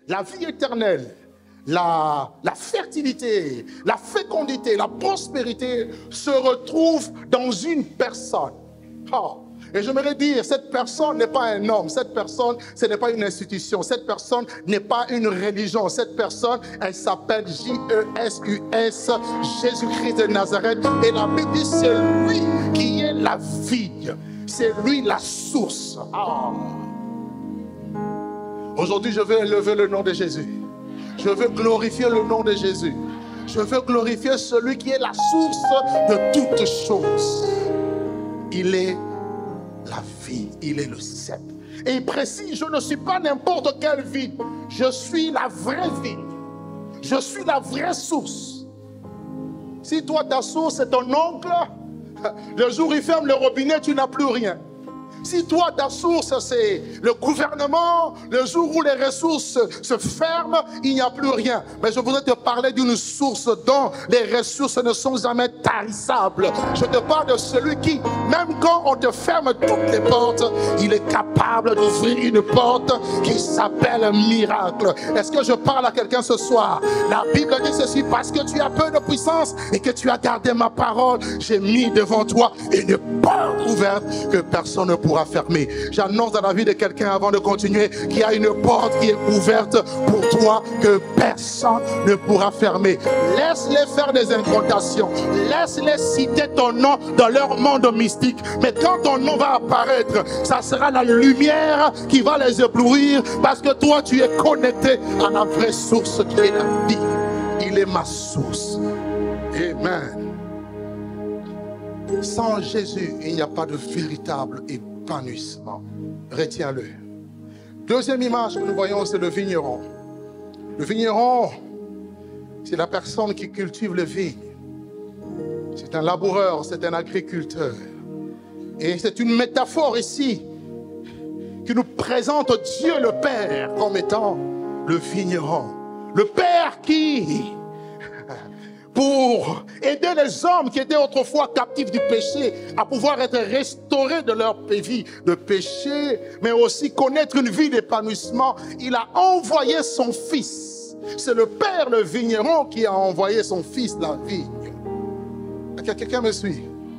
la vie éternelle, la fertilité, la fécondité, la prospérité se retrouvent dans une personne. Oh. Et j'aimerais dire, cette personne n'est pas un homme, cette personne, ce n'est pas une institution, cette personne n'est pas une religion, cette personne, elle s'appelle J-E-S-U-S, Jésus-Christ de Nazareth. Et la Bible dit, c'est lui qui est la vigne, c'est lui la source. Oh. Aujourd'hui, je veux élever le nom de Jésus. Je veux glorifier le nom de Jésus. Je veux glorifier celui qui est la source de toutes choses. Il est la vie, il est le cep. Et il précise, je ne suis pas n'importe quelle vigne. Je suis la vraie vigne. Je suis la vraie source. Si toi, ta source est ton oncle, le jour où il ferme le robinet, tu n'as plus rien. Si toi, ta source, c'est le gouvernement, le jour où les ressources se ferment, il n'y a plus rien. Mais je voudrais te parler d'une source dont les ressources ne sont jamais tarissables. Je te parle de celui qui, même quand on te ferme toutes les portes, il est capable d'ouvrir une porte qui s'appelle miracle. Est-ce que je parle à quelqu'un ce soir? La Bible dit ceci, parce que tu as peu de puissance et que tu as gardé ma parole, j'ai mis devant toi une porte ouverte que personne ne pourra fermer. J'annonce dans la vie de quelqu'un avant de continuer qu'il y a une porte qui est ouverte pour toi que personne ne pourra fermer. Laisse-les faire des incantations. Laisse-les citer ton nom dans leur monde mystique. Mais quand ton nom va apparaître, ça sera la lumière qui va les éblouir parce que toi tu es connecté à la vraie source qui est la vie. Il est ma source. Amen. Sans Jésus, il n'y a pas de véritable épanouissement. Retiens-le. Deuxième image que nous voyons, c'est le vigneron. Le vigneron, c'est la personne qui cultive le vigne. C'est un laboureur, c'est un agriculteur. Et c'est une métaphore ici qui nous présente Dieu le Père comme étant le vigneron. Le Père qui, pour aider les hommes qui étaient autrefois captifs du péché à pouvoir être restaurés de leur vie de péché, mais aussi connaître une vie d'épanouissement, il a envoyé son Fils. C'est le Père, le vigneron, qui a envoyé son Fils, la vigne. Quelqu'un me suit?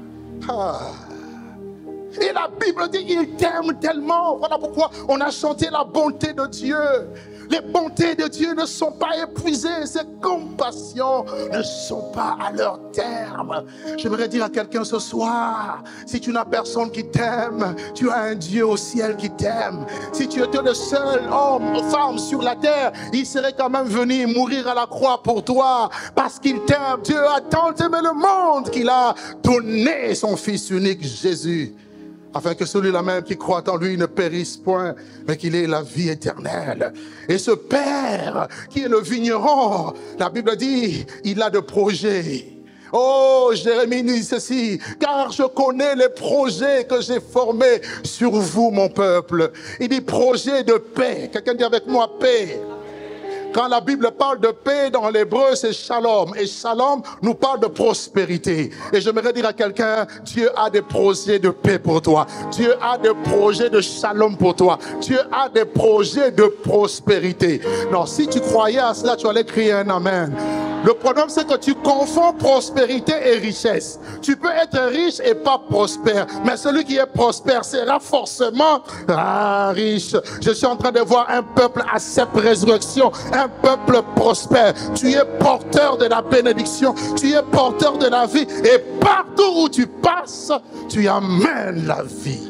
Et la Bible dit qu'il t'aime tellement. Voilà pourquoi on a chanté la bonté de Dieu. Les bontés de Dieu ne sont pas épuisées. Ses compassions ne sont pas à leur terme. J'aimerais dire à quelqu'un ce soir, si tu n'as personne qui t'aime, tu as un Dieu au ciel qui t'aime. Si tu étais le seul homme ou femme sur la terre, il serait quand même venu mourir à la croix pour toi parce qu'il t'aime. Dieu a tant aimé le monde qu'il a donné son Fils unique Jésus, afin que celui-là même qui croit en lui ne périsse point, mais qu'il ait la vie éternelle. Et ce Père, qui est le vigneron, la Bible dit, il a de projets. Oh, Jérémie dit ceci, car je connais les projets que j'ai formés sur vous, mon peuple. Il dit projet de paix. Quelqu'un dit avec moi paix. Quand la Bible parle de paix dans l'hébreu, c'est shalom. Et shalom nous parle de prospérité. Et j'aimerais dire à quelqu'un, Dieu a des projets de paix pour toi. Dieu a des projets de shalom pour toi. Dieu a des projets de prospérité. Non, si tu croyais à cela, tu allais crier un amen. Le problème, c'est que tu confonds prospérité et richesse. Tu peux être riche et pas prospère. Mais celui qui est prospère sera forcément riche. Je suis en train de voir un peuple à cette résurrection. Un peuple prospère. Tu es porteur de la bénédiction. Tu es porteur de la vie. Et partout où tu passes, tu amènes la vie.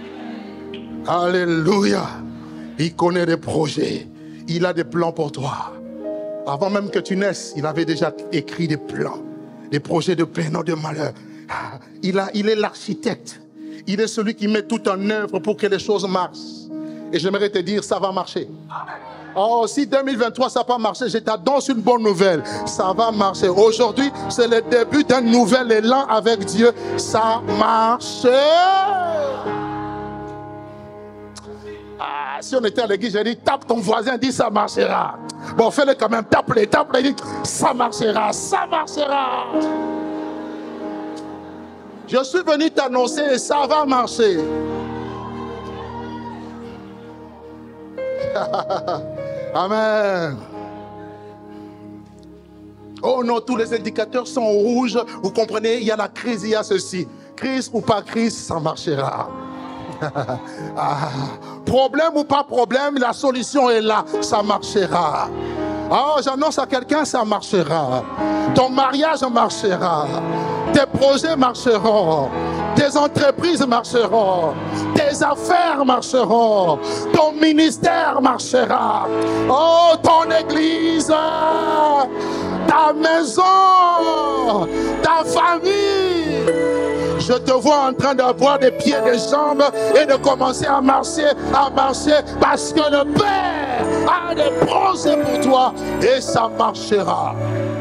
Alléluia. Il connaît des projets. Il a des plans pour toi. Avant même que tu naisses, il avait déjà écrit des plans, des projets de paix, non de malheur. Il est l'architecte. Il est celui qui met tout en œuvre pour que les choses marchent. Et j'aimerais te dire, ça va marcher. Oh, si 2023 ça n'a pas marché, je t'annonce une bonne nouvelle. Ça va marcher. Aujourd'hui, c'est le début d'un nouvel élan avec Dieu. Ça marche. Si on était à l'église, j'ai dit, tape ton voisin, dis ça marchera. Bon, fais-le quand même, tape-le, dis ça marchera, ça marchera. Je suis venu t'annoncer, ça va marcher. Amen. Oh non, tous les indicateurs sont au rouge. Vous comprenez, il y a la crise, il y a ceci. Crise ou pas crise, ça marchera. Problème ou pas problème, la solution est là, ça marchera. Oh, j'annonce à quelqu'un, ça marchera. Ton mariage marchera. Tes projets marcheront. Tes entreprises marcheront. Tes affaires marcheront. Ton ministère marchera. Oh, ton église, ta maison, ta famille. Je te vois en train d'avoir des pieds, des jambes et de commencer à marcher parce que le Père a des projets pour toi et ça marchera.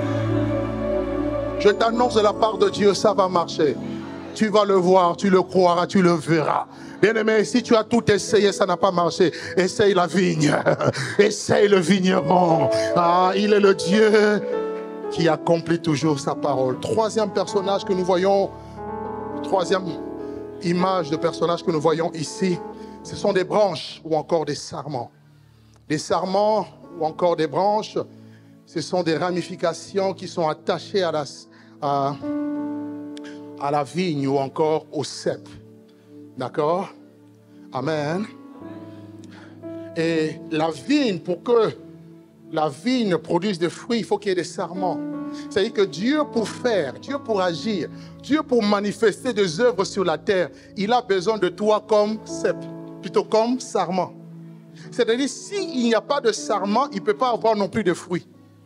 Je t'annonce de la part de Dieu, ça va marcher. Tu vas le voir, tu le croiras, tu le verras. Bien-aimé, si tu as tout essayé, ça n'a pas marché. Essaye la vigne, essaye le vigneron. Ah, il est le Dieu qui accomplit toujours sa parole. Troisième personnage que nous voyons, troisième image de personnage que nous voyons ici, ce sont des branches ou encore des sarments. Des sarments ou encore des branches, ce sont des ramifications qui sont attachées à la vigne ou encore au cep. D'accord? Amen. Et la vigne, pour que la vigne produise des fruits, il faut qu'il y ait des sarments. C'est-à-dire que Dieu pour faire, Dieu pour agir, Dieu pour manifester des œuvres sur la terre, il a besoin de toi comme cep, plutôt comme sarment. C'est-à-dire, s'il n'y a pas de sarment, il ne peut pas avoir non plus de fruits.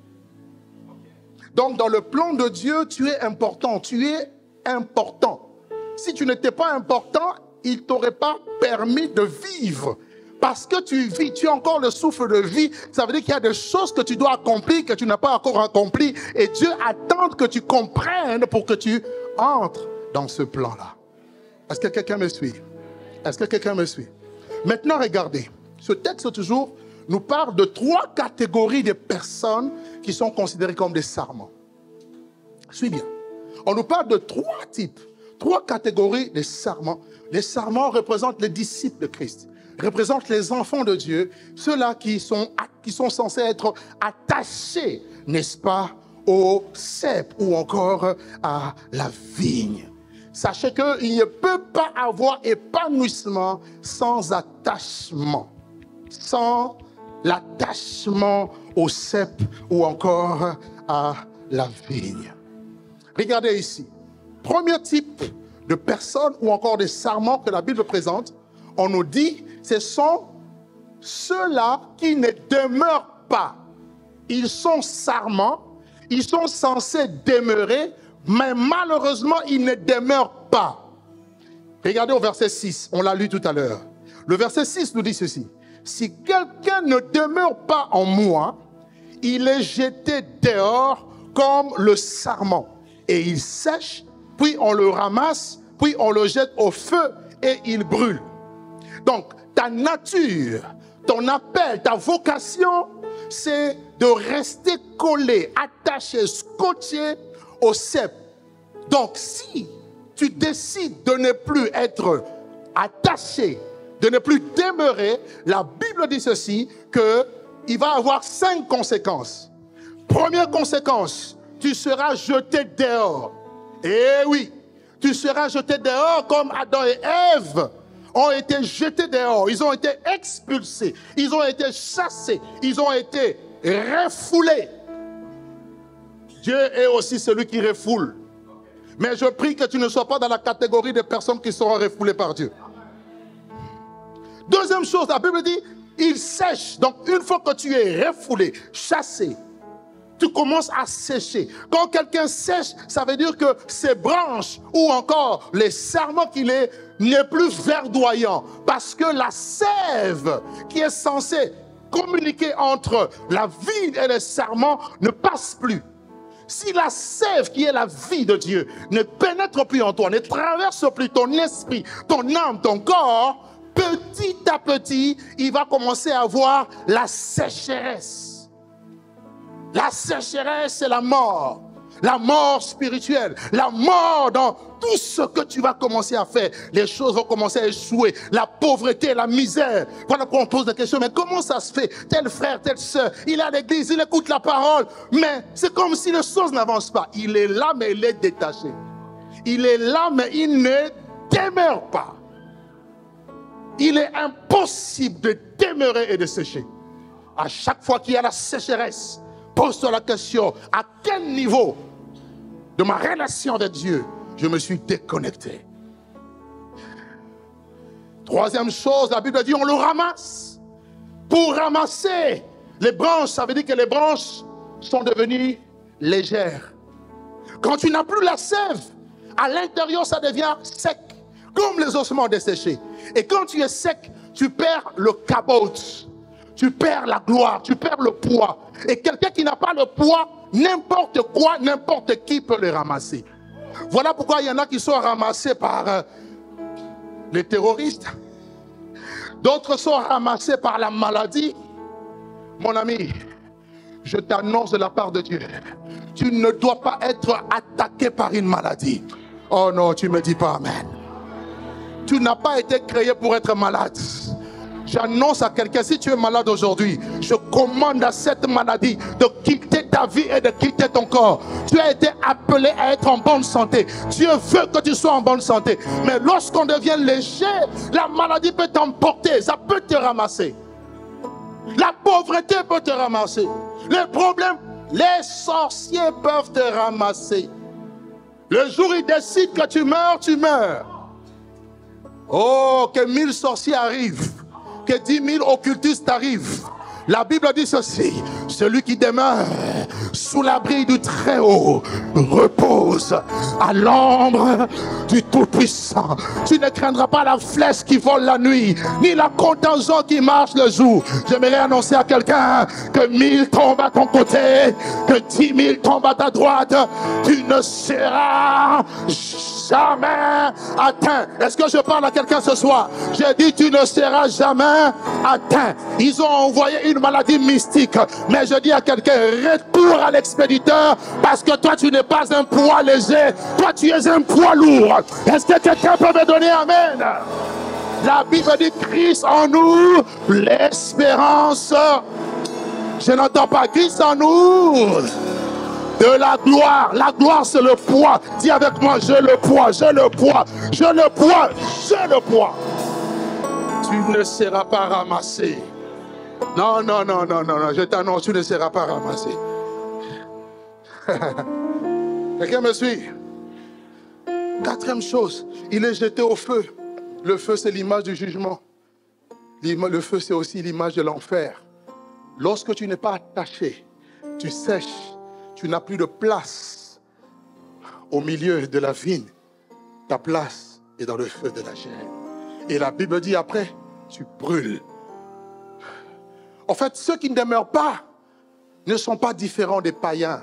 Donc, dans le plan de Dieu, tu es important. Tu es important. Si tu n'étais pas important, il ne t'aurait pas permis de vivre. Parce que tu vis, tu as encore le souffle de vie, ça veut dire qu'il y a des choses que tu dois accomplir, que tu n'as pas encore accomplies. Et Dieu attend que tu comprennes pour que tu entres dans ce plan-là. Est-ce que quelqu'un me suit? Est-ce que quelqu'un me suit? Maintenant, regardez. Ce texte, toujours, nous parle de 3 catégories de personnes qui sont considérées comme des sarments. Suis bien. On nous parle de 3 types, 3 catégories de sarments. Les sarments représentent les disciples de Christ, représentent les enfants de Dieu, ceux-là qui sont censés être attachés, n'est-ce pas, au cep ou encore à la vigne. Sachez qu'il ne peut pas avoir épanouissement sans attachement. Sans l'attachement au cep ou encore à la vigne. Regardez ici. Premier type de personnes ou encore des sarments que la Bible présente, on nous dit, ce sont ceux-là qui ne demeurent pas. Ils sont sarments, ils sont censés demeurer, mais malheureusement, ils ne demeurent pas. Regardez au verset 6, on l'a lu tout à l'heure. Le verset 6 nous dit ceci. Si quelqu'un ne demeure pas en moi, il est jeté dehors comme le sarment. Et il sèche, puis on le ramasse, puis on le jette au feu et il brûle. Donc, ta nature, ton appel, ta vocation, c'est de rester collé, attaché, scotché au cep. Donc, si tu décides de ne plus être attaché, de ne plus demeurer, la Bible dit ceci, qu'il va avoir 5 conséquences. Première conséquence, tu seras jeté dehors. Eh oui, tu seras jeté dehors comme Adam et Ève ont été jetés dehors. Ils ont été expulsés, ils ont été chassés, ils ont été refoulés. Dieu est aussi celui qui refoule. Mais je prie que tu ne sois pas dans la catégorie des personnes qui seront refoulées par Dieu. Deuxième chose, la Bible dit, il sèche. Donc, une fois que tu es refoulé, chassé, tu commences à sécher. Quand quelqu'un sèche, ça veut dire que ses branches ou encore les sarments qu'il est n'est plus verdoyant. Parce que la sève qui est censée communiquer entre la vigne et les sarments ne passe plus. Si la sève qui est la vie de Dieu ne pénètre plus en toi, ne traverse plus ton esprit, ton âme, ton corps, petit à petit, il va commencer à avoir la sécheresse. La sécheresse, c'est la mort. la mort spirituelle, la mort dans tout ce que tu vas commencer à faire. Les choses vont commencer à échouer. La pauvreté, la misère. Voilà pourquoi on pose des questions. Mais comment ça se fait? Tel frère, telle soeur, il est à l'église, il écoute la parole. Mais c'est comme si les choses n'avancent pas. Il est là, mais il est détaché. Il est là, mais il ne demeure pas. Il est impossible de demeurer et de sécher. À chaque fois qu'il y a la sécheresse, pose-toi la question, à quel niveau de ma relation avec Dieu je me suis déconnecté? Troisième chose, la Bible dit on le ramasse. Pour ramasser les branches, ça veut dire que les branches sont devenues légères. Quand tu n'as plus la sève, à l'intérieur ça devient sec, comme les ossements desséchés. Et quand tu es sec, tu perds le cabot. Tu perds la gloire, tu perds le poids. Et quelqu'un qui n'a pas le poids, n'importe quoi, n'importe qui peut le ramasser. Voilà pourquoi il y en a qui sont ramassés par les terroristes. D'autres sont ramassés par la maladie. Mon ami, je t'annonce de la part de Dieu, tu ne dois pas être attaqué par une maladie. Oh non, tu ne me dis pas amen. Tu n'as pas été créé pour être malade. J'annonce à quelqu'un, si tu es malade aujourd'hui, je commande à cette maladie de quitter ta vie et de quitter ton corps. Tu as été appelé à être en bonne santé. Dieu veut que tu sois en bonne santé. Mais lorsqu'on devient léger, la maladie peut t'emporter, ça peut te ramasser. La pauvreté peut te ramasser. Les problèmes, les sorciers peuvent te ramasser. Le jour où ils décident que tu meurs, tu meurs. Oh, que 1000 sorciers arrivent. Que 10 000 occultistes arrivent. La Bible dit ceci: celui qui demeure sous l'abri du Très-Haut repose à l'ombre du Tout-Puissant. Tu ne craindras pas la flèche qui vole la nuit, ni la contingent qui marche le jour. J'aimerais annoncer à quelqu'un que 1000 tombent à ton côté, que 10 000 tombent à ta droite. Tu ne seras jamais atteint. Est-ce que je parle à quelqu'un ce soir? J'ai dit tu ne seras jamais atteint. Ils ont envoyé une maladie mystique, mais je dis à quelqu'un, retourne à l'expéditeur, parce que toi tu n'es pas un poids léger, toi tu es un poids lourd. Est-ce que quelqu'un peut me donner amen? La Bible dit Christ en nous, l'espérance. Je n'entends pas Christ en nous, de la gloire. La gloire c'est le poids. Dis avec moi, j'ai le poids, j'ai le poids, j'ai le poids, j'ai le poids. Tu ne seras pas ramassé. Non, non, non, non, non, non, je t'annonce, tu ne seras pas ramassé. Quelqu'un me suit? Quatrième chose, il est jeté au feu. Le feu c'est l'image du jugement. Le feu c'est aussi l'image de l'enfer. Lorsque tu n'es pas attaché, tu sèches. Tu n'as plus de place au milieu de la vigne. Ta place est dans le feu de la chair. Et la Bible dit après, tu brûles. En fait, ceux qui ne demeurent pas ne sont pas différents des païens.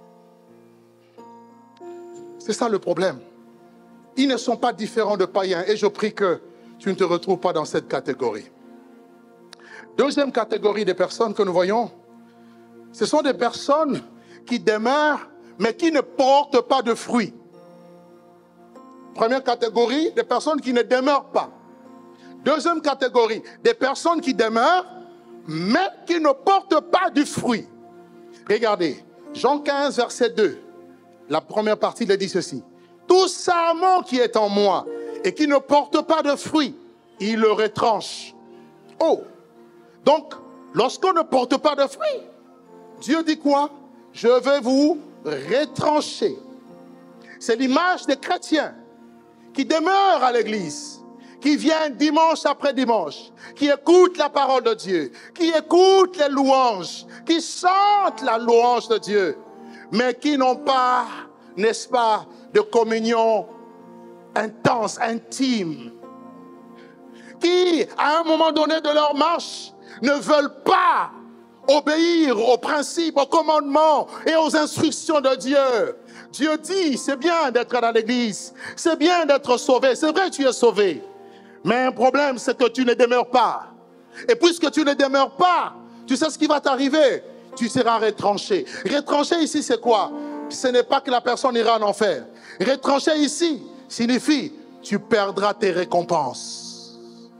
C'est ça le problème. Ils ne sont pas différents de païens. Et je prie que tu ne te retrouves pas dans cette catégorie. Deuxième catégorie des personnes que nous voyons, ce sont des personnes qui demeurent, mais qui ne portent pas de fruits. Première catégorie, des personnes qui ne demeurent pas. Deuxième catégorie, des personnes qui demeurent, mais qui ne portent pas du fruit. Regardez, Jean 15, verset 2. La première partie, il dit ceci: tout sarment qui est en moi et qui ne porte pas de fruit, il le retranche. Oh! Donc, lorsqu'on ne porte pas de fruit, Dieu dit quoi? Je vais vous retrancher. C'est l'image des chrétiens qui demeurent à l'église, qui viennent dimanche après dimanche, qui écoutent la parole de Dieu, qui écoutent les louanges, qui chantent la louange de Dieu, mais qui n'ont pas, n'est-ce pas, de communion intense, intime, qui, à un moment donné de leur marche, ne veulent pas obéir aux principes, aux commandements et aux instructions de Dieu. Dieu dit, c'est bien d'être dans l'église, c'est bien d'être sauvé, c'est vrai tu es sauvé. Mais un problème, c'est que tu ne demeures pas. Et puisque tu ne demeures pas, tu sais ce qui va t'arriver? Tu seras retranché. Retranché ici, c'est quoi? ce n'est pas que la personne ira en enfer. Retrancher ici signifie tu perdras tes récompenses.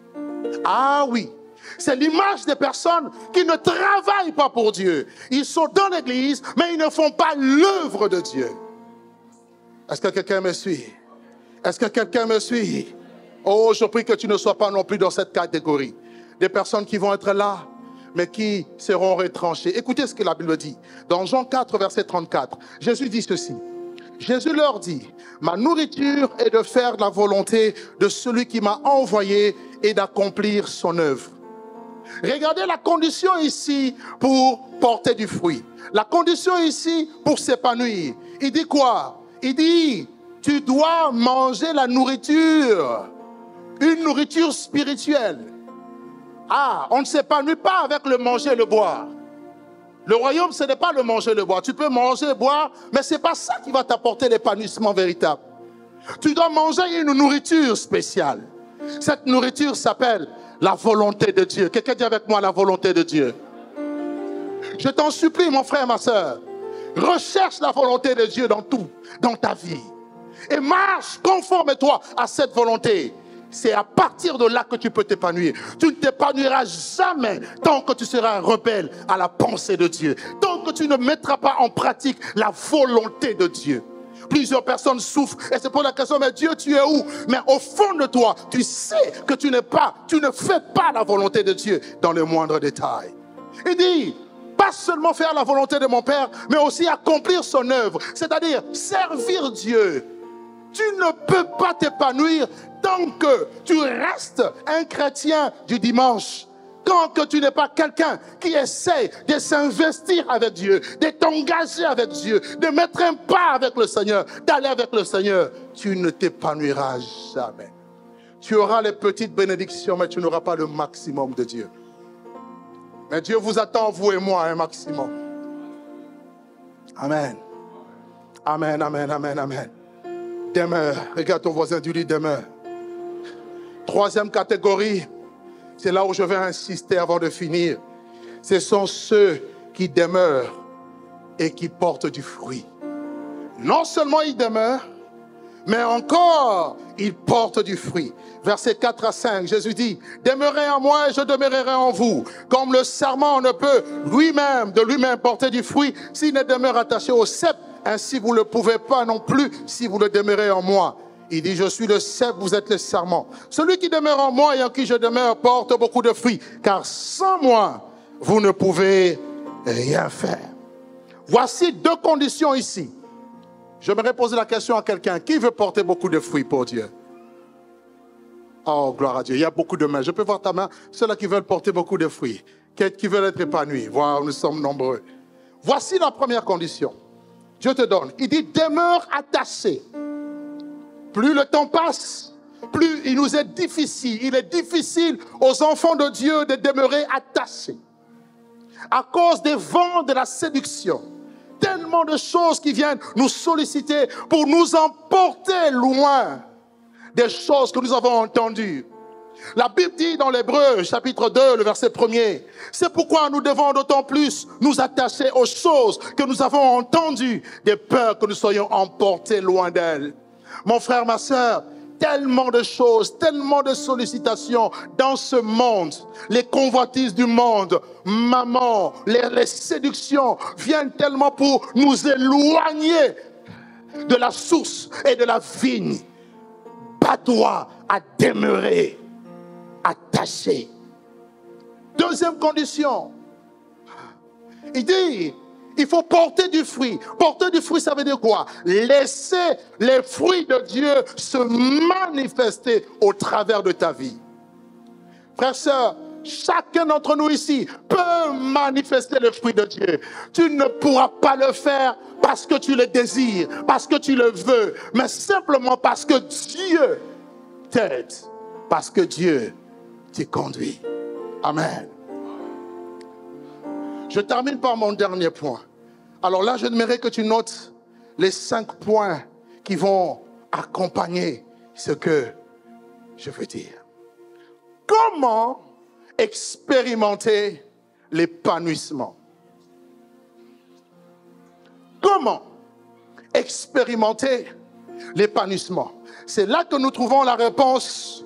Ah oui, c'est l'image des personnes qui ne travaillent pas pour Dieu. Ils sont dans l'église, mais ils ne font pas l'œuvre de Dieu. Est-ce que quelqu'un me suit? Est-ce que quelqu'un me suit? Oh, je prie que tu ne sois pas non plus dans cette catégorie. Des personnes qui vont être là, mais qui seront retranchées. Écoutez ce que la Bible dit. Dans Jean 4, verset 34, Jésus dit ceci. Jésus leur dit, ma nourriture est de faire la volonté de celui qui m'a envoyé et d'accomplir son œuvre. Regardez la condition ici pour porter du fruit. La condition ici pour s'épanouir. Il dit quoi? Il dit, tu dois manger la nourriture. Une nourriture spirituelle. Ah, on ne s'épanouit pas avec le manger et le boire. Le royaume, ce n'est pas le manger et le boire. Tu peux manger et boire, mais ce n'est pas ça qui va t'apporter l'épanouissement véritable. Tu dois manger une nourriture spéciale. Cette nourriture s'appelle la volonté de Dieu. Quelqu'un dit avec moi la volonté de Dieu. Je t'en supplie, mon frère, ma soeur. Recherche la volonté de Dieu dans tout, dans ta vie. Et marche conforme-toi à cette volonté. C'est à partir de là que tu peux t'épanouir. Tu ne t'épanouiras jamais tant que tu seras rebelle à la pensée de Dieu. Tant que tu ne mettras pas en pratique la volonté de Dieu. Plusieurs personnes souffrent et se posent la question, mais Dieu, tu es où? Mais au fond de toi, tu sais que tu ne fais pas la volonté de Dieu dans le moindre détail. Il dit, pas seulement faire la volonté de mon Père, mais aussi accomplir son œuvre, c'est-à-dire servir Dieu. Tu ne peux pas t'épanouir tant que tu restes un chrétien du dimanche. Tant que tu n'es pas quelqu'un qui essaie de s'investir avec Dieu, de t'engager avec Dieu, de mettre un pas avec le Seigneur, d'aller avec le Seigneur, tu ne t'épanouiras jamais. Tu auras les petites bénédictions, mais tu n'auras pas le maximum de Dieu. Mais Dieu vous attend, vous et moi, un maximum. Amen. Amen, amen, amen, amen. Demeure. Regarde ton voisin, tu dis demeure. Troisième catégorie, c'est là où je vais insister avant de finir. Ce sont ceux qui demeurent et qui portent du fruit. Non seulement ils demeurent, mais encore ils portent du fruit. Versets 4 à 5, Jésus dit, demeurez en moi et je demeurerai en vous. Comme le sarment ne peut de lui-même porter du fruit s'il ne demeure attaché au cep, ainsi vous ne le pouvez pas non plus si vous ne demeurez en moi. Il dit, je suis le cep, vous êtes le sarment. Celui qui demeure en moi et en qui je demeure porte beaucoup de fruits, car sans moi, vous ne pouvez rien faire. Voici deux conditions ici. J'aimerais poser la question à quelqu'un. Qui veut porter beaucoup de fruits pour Dieu? Oh, gloire à Dieu. Il y a beaucoup de mains. Je peux voir ta main. Ceux-là qui veulent porter beaucoup de fruits. Qui veulent être épanouis. Voilà, nous sommes nombreux. Voici la première condition. Dieu te donne. Il dit, demeure attaché. Plus le temps passe, plus il nous est difficile. Il est difficile aux enfants de Dieu de demeurer attachés. À cause des vents de la séduction. Tellement de choses qui viennent nous solliciter pour nous emporter loin des choses que nous avons entendues. La Bible dit dans l'Hébreu, chapitre 2, le verset 1er, c'est pourquoi nous devons d'autant plus nous attacher aux choses que nous avons entendues, de peur que nous soyons emportés loin d'elles. Mon frère, ma soeur, tellement de choses, tellement de sollicitations dans ce monde. Les convoitises du monde, maman, les séductions viennent tellement pour nous éloigner de la source et de la vigne. Bats-toi à demeurer attaché. Deuxième condition, il dit, il faut porter du fruit. Porter du fruit, ça veut dire quoi? Laisser les fruits de Dieu se manifester au travers de ta vie. Frères, sœurs, chacun d'entre nous ici peut manifester le fruit de Dieu. Tu ne pourras pas le faire parce que tu le désires, parce que tu le veux, mais simplement parce que Dieu t'aide, parce que Dieu t'y conduit. Amen. Je termine par mon dernier point. Alors là, je n'aimerais que tu notes les 5 points qui vont accompagner ce que je veux dire. Comment expérimenter l'épanouissement? Comment expérimenter l'épanouissement? C'est là que nous trouvons la réponse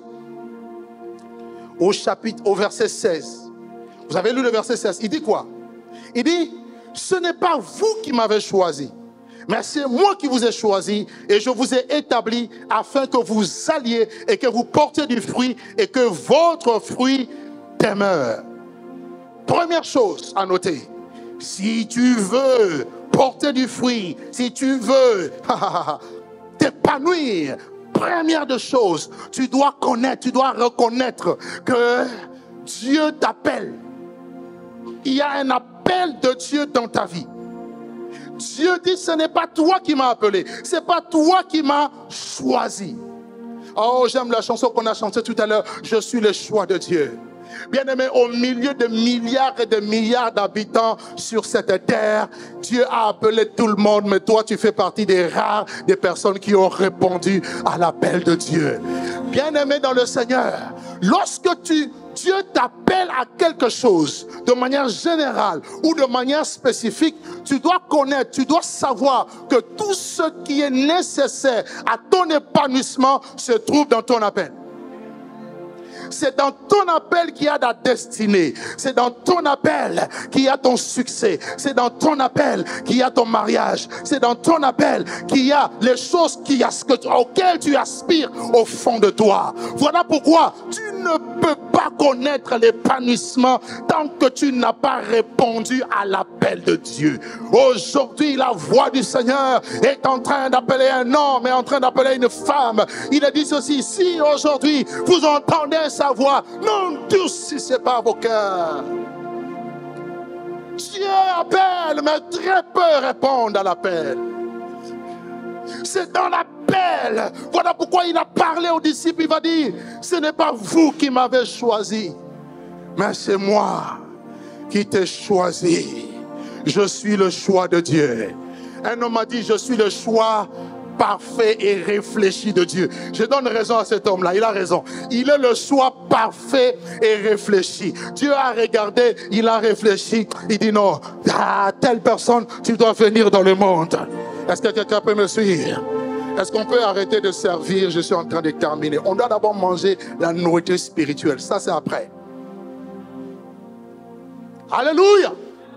au verset 16. Vous avez lu le verset 16. Il dit quoi? Il dit, ce n'est pas vous qui m'avez choisi, mais c'est moi qui vous ai choisi et je vous ai établi afin que vous alliez et que vous portiez du fruit et que votre fruit demeure. Première chose à noter, si tu veux porter du fruit, si tu veux t'épanouir, première des choses, tu dois connaître, tu dois reconnaître que Dieu t'appelle. Il y a un appel de Dieu dans ta vie. Dieu dit, ce n'est pas toi qui m'as appelé, ce n'est pas toi qui m'as choisi. Oh, j'aime la chanson qu'on a chantée tout à l'heure, je suis le choix de Dieu. Bien-aimé, au milieu de milliards et de milliards d'habitants sur cette terre, Dieu a appelé tout le monde, mais toi tu fais partie des rares, des personnes qui ont répondu à l'appel de Dieu. Bien-aimé dans le Seigneur, lorsque Dieu t'appelle à quelque chose de manière générale ou de manière spécifique, tu dois connaître, tu dois savoir que tout ce qui est nécessaire à ton épanouissement se trouve dans ton appel. C'est dans ton appel qu'il y a ta destinée. C'est dans ton appel qu'il y a ton succès. C'est dans ton appel qu'il y a ton mariage. C'est dans ton appel qu'il y a les choses auxquelles tu aspires au fond de toi. Voilà pourquoi tu ne peux pas connaître l'épanouissement tant que tu n'as pas répondu à l'appel de Dieu. Aujourd'hui, la voix du Seigneur est en train d'appeler un homme, est en train d'appeler une femme. Il a dit ceci, si aujourd'hui vous entendez sa voix, n'endurcissez pas vos cœurs. Dieu appelle, mais très peu répondent à l'appel. C'est dans l'appel. Voilà pourquoi il a parlé aux disciples. Il va dire, ce n'est pas vous qui m'avez choisi, mais c'est moi qui t'ai choisi. Je suis le choix de Dieu. Un homme m'a dit, je suis le choix parfait et réfléchi de Dieu. Je donne raison à cet homme-là, il a raison. Il est le choix parfait et réfléchi. Dieu a regardé, il a réfléchi. Il dit non, telle personne, tu dois venir dans le monde. Est-ce que quelqu'un peut me suivre? Est-ce qu'on peut arrêter de servir? Je suis en train de terminer. On doit d'abord manger la nourriture spirituelle. Ça, c'est après. Alléluia!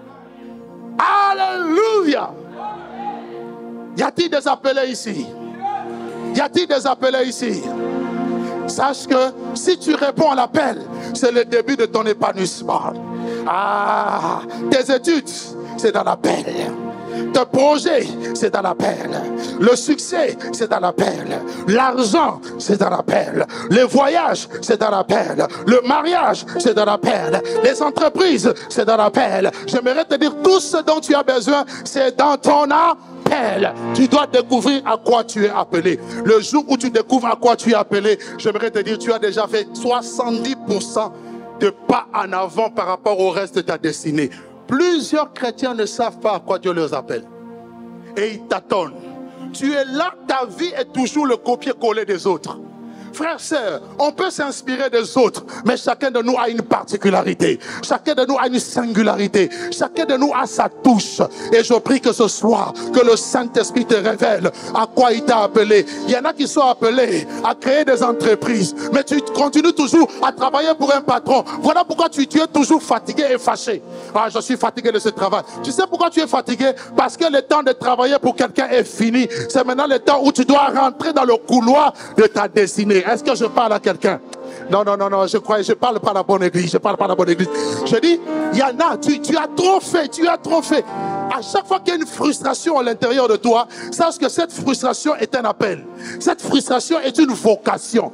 Alléluia! Y a-t-il des appelés ici? Y a-t-il des appelés ici? Sache que si tu réponds à l'appel, c'est le début de ton épanouissement. Tes études, c'est dans l'appel. Tes projets, c'est dans l'appel. Le succès, c'est dans l'appel. L'argent, c'est dans l'appel. Les voyages, c'est dans l'appel. Le mariage, c'est dans l'appel. Les entreprises, c'est dans l'appel. J'aimerais te dire, tout ce dont tu as besoin, c'est dans ton appel. Tu dois découvrir à quoi tu es appelé. Le jour où tu découvres à quoi tu es appelé, j'aimerais te dire, tu as déjà fait 70% de pas en avant par rapport au reste de ta destinée. Plusieurs chrétiens ne savent pas à quoi Dieu les appelle. Et ils tâtonnent. Tu es là, ta vie est toujours le copier-coller des autres. Frères, sœurs, on peut s'inspirer des autres, mais chacun de nous a une particularité. Chacun de nous a une singularité. Chacun de nous a sa touche. Et je prie que ce soir, que le Saint-Esprit te révèle à quoi il t'a appelé. Il y en a qui sont appelés à créer des entreprises, mais tu continues toujours à travailler pour un patron. Voilà pourquoi tu es toujours fatigué et fâché. Je suis fatigué de ce travail. Tu sais pourquoi tu es fatigué? Parce que le temps de travailler pour quelqu'un est fini. C'est maintenant le temps où tu dois rentrer dans le couloir de ta destinée. Est-ce que je parle à quelqu'un? Non, je parle pas à la bonne église. Je dis, il y en a, tu as trop fait. À chaque fois qu'il y a une frustration à l'intérieur de toi, sache que cette frustration est un appel. Cette frustration est une vocation.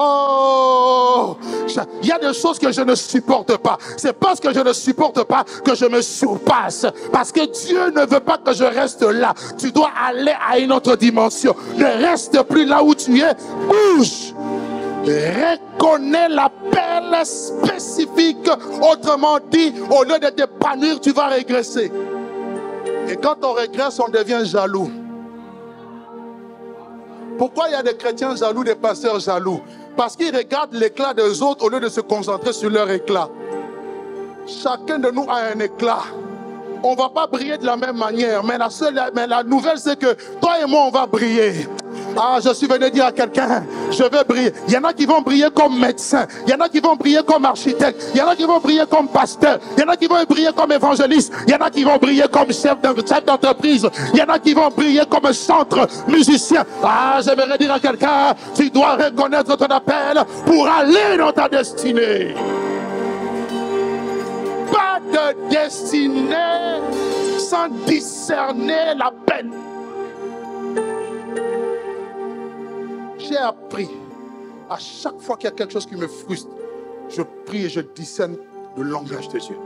Oh, il y a des choses que je ne supporte pas. C'est parce que je ne supporte pas que je me surpasse. Parce que Dieu ne veut pas que je reste là. Tu dois aller à une autre dimension. Ne reste plus là où tu es. Bouge. Reconnais l'appel spécifique. Autrement dit, au lieu de t'épanouir, tu vas régresser. Et quand on régresse, on devient jaloux. Pourquoi il y a des chrétiens jaloux, des pasteurs jaloux? Parce qu'ils regardent l'éclat des autres au lieu de se concentrer sur leur éclat. Chacun de nous a un éclat. On ne va pas briller de la même manière, mais la nouvelle, c'est que toi et moi, on va briller. Ah, je suis venu dire à quelqu'un, je vais briller. Il y en a qui vont briller comme médecin. Il y en a qui vont briller comme architecte. Il y en a qui vont briller comme pasteur. Il y en a qui vont briller comme évangéliste. Il y en a qui vont briller comme chef d'entreprise. Il y en a qui vont briller comme centre musicien. Ah, j'aimerais dire à quelqu'un, tu dois reconnaître ton appel pour aller dans ta destinée. Pas de destinée sans discerner la peine. J'ai appris, à chaque fois qu'il y a quelque chose qui me frustre, je prie et je discerne le langage de Dieu.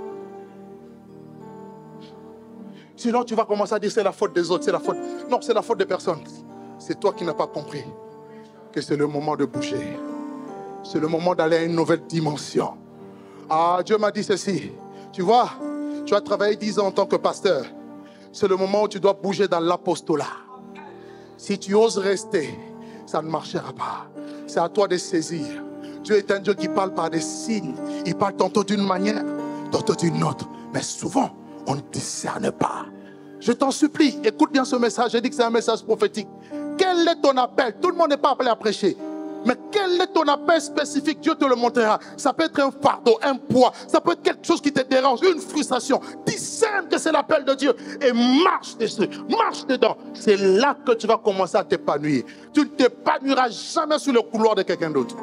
Sinon, tu vas commencer à dire c'est la faute des autres, c'est la faute. Non, c'est la faute des personnes. C'est toi qui n'as pas compris que c'est le moment de bouger. C'est le moment d'aller à une nouvelle dimension. Ah, Dieu m'a dit ceci. Tu vois, tu as travaillé 10 ans en tant que pasteur. C'est le moment où tu dois bouger dans l'apostolat. Si tu oses rester, ça ne marchera pas. C'est à toi de saisir. Dieu est un Dieu qui parle par des signes. Il parle tantôt d'une manière, tantôt d'une autre. Mais souvent, on ne discerne pas. Je t'en supplie, écoute bien ce message. J'ai dit que c'est un message prophétique. Quel est ton appel? Tout le monde n'est pas appelé à prêcher. Mais quel est ton appel spécifique? Dieu te le montrera. Ça peut être un fardeau, un poids. Ça peut être quelque chose qui te dérange, une frustration. Discerne que c'est l'appel de Dieu et marche dessus, marche dedans. C'est là que tu vas commencer à t'épanouir. Tu ne t'épanouiras jamais sur le couloir de quelqu'un d'autre.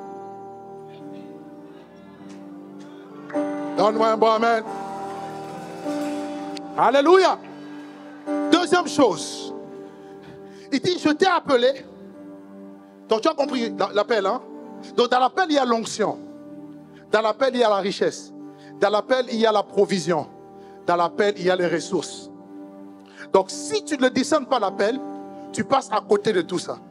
Donne-moi un bon amen. Alléluia. Deuxième chose. Il dit, je t'ai appelé. Donc tu as compris l'appel, hein? Donc dans l'appel, il y a l'onction. Dans l'appel, il y a la richesse. Dans l'appel, il y a la provision. Dans l'appel, il y a les ressources. Donc si tu ne discernes pas l'appel, tu passes à côté de tout ça.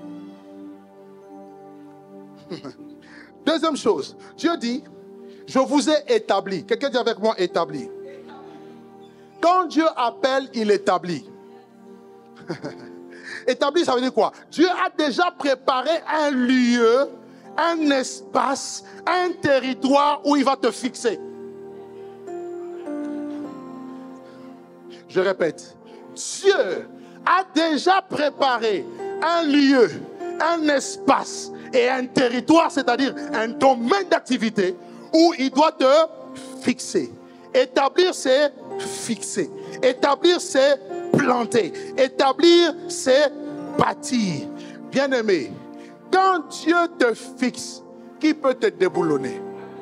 Deuxième chose, Dieu dit, je vous ai établi. Quelqu'un dit avec moi, établi. Quand Dieu appelle, il établit. Établi, ça veut dire quoi? Dieu a déjà préparé un lieu, un espace, un territoire où il va te fixer. Je répète, Dieu a déjà préparé un lieu, un espace et un territoire, c'est-à-dire un domaine d'activité où il doit te fixer. Établir, c'est fixer. Établir, c'est planter. Établir, c'est bâtir. Bien-aimé, quand Dieu te fixe, qui peut te déboulonner?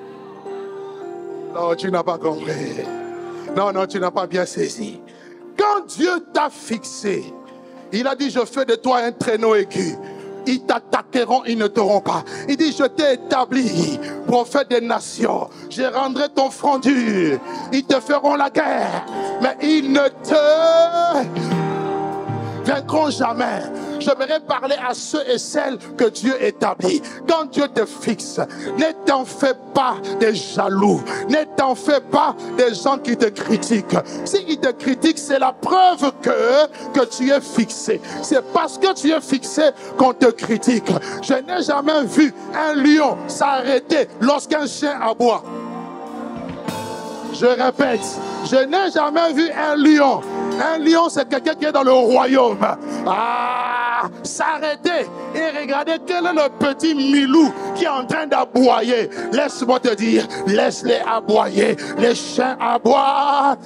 Non, tu n'as pas compris. Non, tu n'as pas bien saisi. Quand Dieu t'a fixé, il a dit, je fais de toi un traîneau aigu. Ils t'attaqueront, ils ne t'auront pas. Il dit, je t'ai établi prophète des nations. Je rendrai ton front dur. Ils te feront la guerre, mais ils ne te vaincront jamais. J'aimerais parler à ceux et celles que Dieu établit. Quand Dieu te fixe, ne t'en fais pas des jaloux. Ne t'en fais pas des gens qui te critiquent. S'ils te critiquent, c'est la preuve que tu es fixé. C'est parce que tu es fixé qu'on te critique. Je n'ai jamais vu un lion s'arrêter lorsqu'un chien aboie. Je répète, je n'ai jamais vu un lion. Un lion, c'est quelqu'un qui est dans le royaume. S'arrêter et regarder quel est le petit milou qui est en train d'aboyer. Laisse-moi te dire, laisse-les aboyer. Les chiens aboient.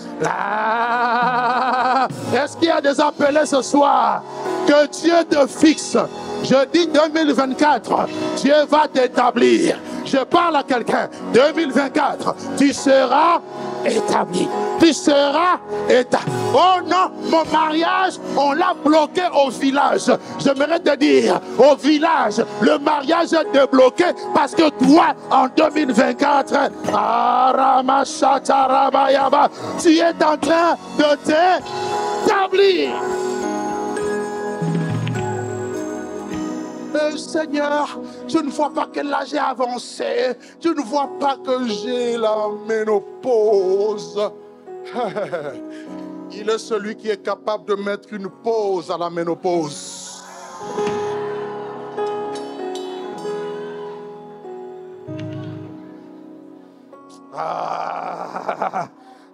Est-ce qu'il y a des appelés ce soir? Que Dieu te fixe. Je dis 2024, Dieu va t'établir. Je parle à quelqu'un. 2024, tu seras établi. Tu seras établi. Oh non, mon mariage, on l'a bloqué au village. J'aimerais te dire, au village, le mariage est débloqué parce que toi, en 2024, tu es en train de t'établir. Seigneur, je ne vois pas que l'âge est avancé. Je ne vois pas que j'ai la ménopause. Il est celui qui est capable de mettre une pause à la ménopause.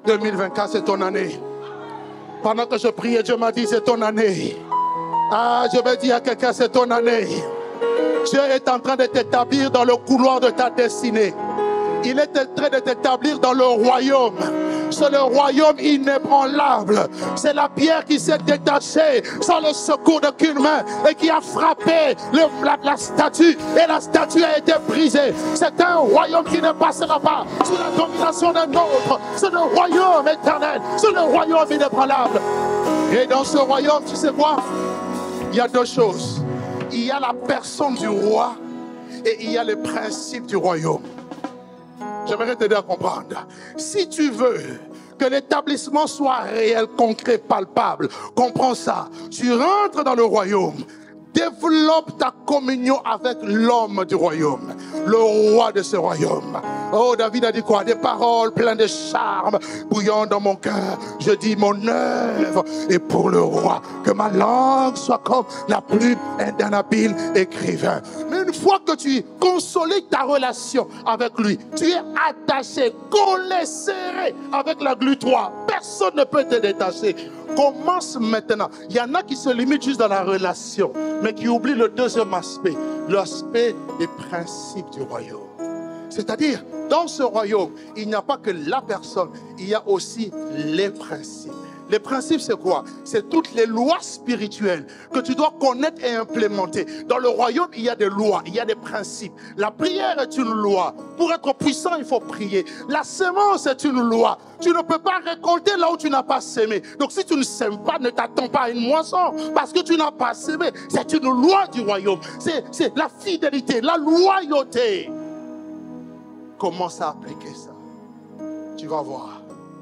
2024, c'est ton année. Pendant que je priais, Dieu m'a dit, c'est ton année. Ah, je vais dire à quelqu'un, c'est ton année. Dieu est en train de t'établir dans le couloir de ta destinée. Il est en train de t'établir dans le royaume. C'est le royaume inébranlable. C'est la pierre qui s'est détachée sans le secours d'aucune main et qui a frappé la statue. Et la statue a été brisée. C'est un royaume qui ne passera pas sous la domination d'un autre. C'est le royaume éternel. C'est le royaume inébranlable. Et dans ce royaume, tu sais quoi? Il y a deux choses. Il y a la personne du roi et il y a les principes du royaume. J'aimerais t'aider à comprendre. Si tu veux que l'établissement soit réel, concret, palpable, comprends ça. Tu rentres dans le royaume. Développe ta communion avec l'homme du royaume, le roi de ce royaume. Oh, David a dit quoi? Des paroles pleines de charme, bouillant dans mon cœur. Je dis mon œuvre est pour le roi. Que ma langue soit comme la plume d'un habile écrivain. Mais une fois que tu consolides ta relation avec lui, tu es attaché, collé, serré avec la glutoire. Personne ne peut te détacher. Commence maintenant. Il y en a qui se limitent juste dans la relation, mais qui oublient le deuxième aspect, l'aspect des principes du royaume. C'est-à-dire, dans ce royaume, il n'y a pas que la personne, il y a aussi les principes. Les principes, c'est quoi? C'est toutes les lois spirituelles que tu dois connaître et implémenter. Dans le royaume, il y a des lois, il y a des principes. La prière est une loi. Pour être puissant, il faut prier. La semence est une loi. Tu ne peux pas récolter là où tu n'as pas semé. Donc si tu ne sèmes pas, ne t'attends pas à une moisson parce que tu n'as pas semé. C'est une loi du royaume. C'est la fidélité, la loyauté. Commence à appliquer ça. Tu vas voir.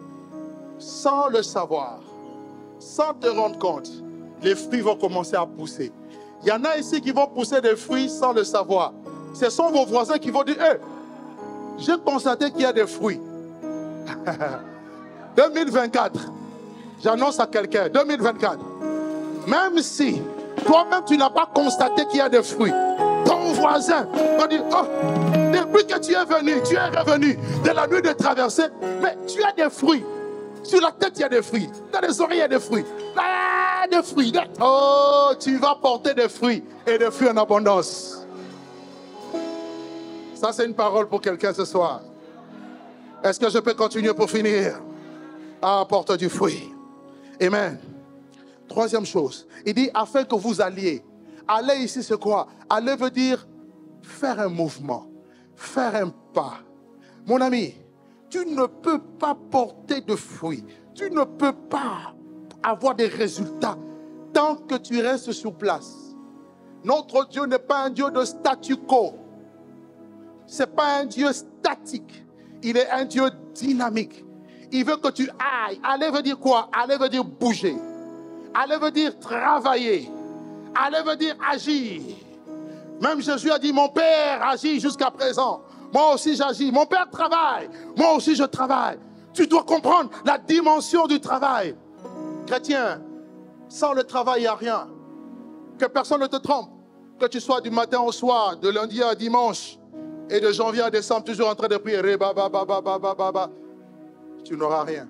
Sans le savoir, sans te rendre compte, les fruits vont commencer à pousser. Il y en a ici qui vont pousser des fruits sans le savoir. Ce sont vos voisins qui vont dire, hey, j'ai constaté qu'il y a des fruits. 2024, j'annonce à quelqu'un, 2024, même si toi-même tu n'as pas constaté qu'il y a des fruits, ton voisin va dire, oh, depuis que tu es revenu de la nuit de traversée, mais tu as des fruits. Sur la tête, il y a des fruits. Dans les oreilles, il y a des fruits. Ah, des fruits. Oh, tu vas porter des fruits et des fruits en abondance. Ça, c'est une parole pour quelqu'un ce soir. Est-ce que je peux continuer pour finir? Ah, porte du fruit. Amen. Troisième chose, il dit afin que vous alliez. Aller ici, c'est quoi? Aller veut dire faire un mouvement, faire un pas. Mon ami, tu ne peux pas porter de fruits. Tu ne peux pas avoir des résultats tant que tu restes sur place. Notre Dieu n'est pas un Dieu de statu quo. Ce n'est pas un Dieu statique. Il est un Dieu dynamique. Il veut que tu ailles. Aller veut dire quoi? Aller veut dire bouger. Aller veut dire travailler. Aller veut dire agir. Même Jésus a dit, mon Père agit jusqu'à présent. Moi aussi j'agis. Mon Père travaille. Moi aussi je travaille. Tu dois comprendre la dimension du travail. Chrétien, sans le travail, il n'y a rien. Que personne ne te trompe. Que tu sois du matin au soir, de lundi à dimanche, et de janvier à décembre, toujours en train de prier. Tu n'auras rien.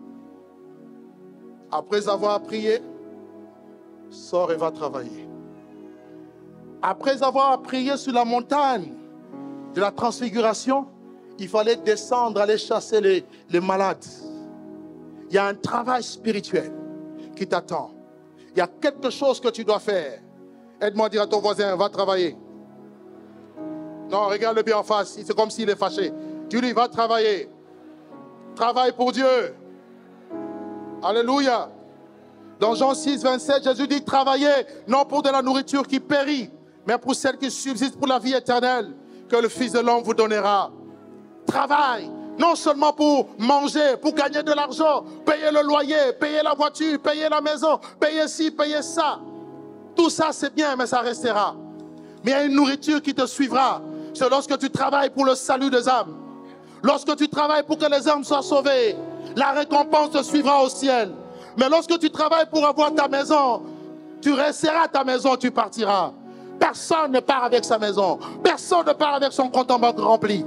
Après avoir prié, sors et va travailler. Après avoir prié sur la montagne de la transfiguration, il fallait descendre, aller chasser les malades. Il y a un travail spirituel qui t'attend. Il y a quelque chose que tu dois faire. Aide-moi à dire à ton voisin, va travailler. Non, regarde-le bien en face, c'est comme s'il est fâché. Tu lui, va travailler. Travaille pour Dieu. Alléluia. Dans Jean 6, 27, Jésus dit, travaillez, non pour de la nourriture qui périt, mais pour celle qui subsiste pour la vie éternelle, que le Fils de l'homme vous donnera. Travaille, non seulement pour manger, pour gagner de l'argent, payer le loyer, payer la voiture, payer la maison, payer ci, payer ça. Tout ça, c'est bien, mais ça restera. Mais il y a une nourriture qui te suivra. C'est lorsque tu travailles pour le salut des âmes. Lorsque tu travailles pour que les âmes soient sauvées, la récompense te suivra au ciel. Mais lorsque tu travailles pour avoir ta maison, tu resteras à ta maison, tu partiras. Personne ne part avec sa maison. Personne ne part avec son compte en banque rempli.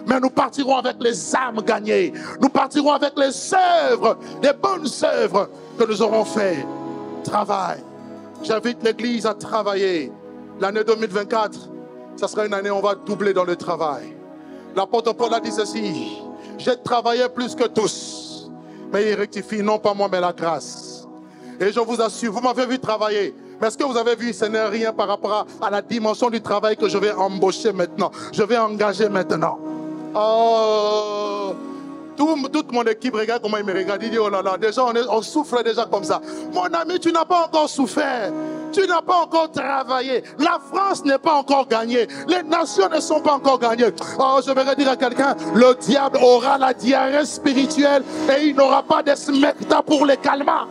mais nous partirons avec les âmes gagnées. Nous partirons avec les œuvres, les bonnes œuvres que nous aurons faites. Travail. J'invite l'Église à travailler. L'année 2024, ça sera une année où on va doubler dans le travail. L'apôtre Paul a dit ceci: j'ai travaillé plus que tous, mais il rectifie, non pas moi, mais la grâce. Et je vous assure, vous m'avez vu travailler. Mais ce que vous avez vu, ce n'est rien par rapport à la dimension du travail que je vais embaucher maintenant. Je vais engager maintenant. Oh, toute mon équipe regarde comment il me regarde. Il dit, oh là là, déjà on souffre déjà comme ça. Mon ami, tu n'as pas encore souffert. Tu n'as pas encore travaillé. La France n'est pas encore gagnée. Les nations ne sont pas encore gagnées. Oh, je vais dire à quelqu'un, le diable aura la diarrhée spirituelle et il n'aura pas de smecta pour les calmants.